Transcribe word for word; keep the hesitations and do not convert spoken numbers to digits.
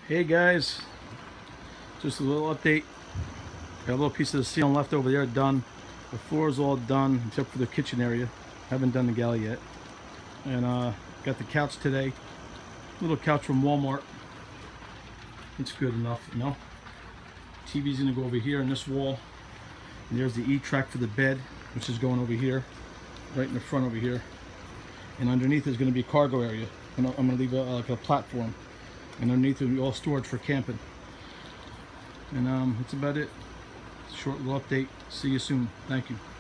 Hey guys, just a little update. Got a little piece of the ceiling left over there done. The floor is all done except for the kitchen area. Haven't done the galley yet. And uh, got the couch today. Little couch from Walmart. It's good enough, you know. T V's gonna go over here on this wall. And there's the E-track for the bed, which is going over here, right in the front over here. And underneath is gonna be a cargo area. And I'm gonna leave a, like a platform. And underneath will be all storage for camping. And um, that's about it. Short little update. See you soon. Thank you.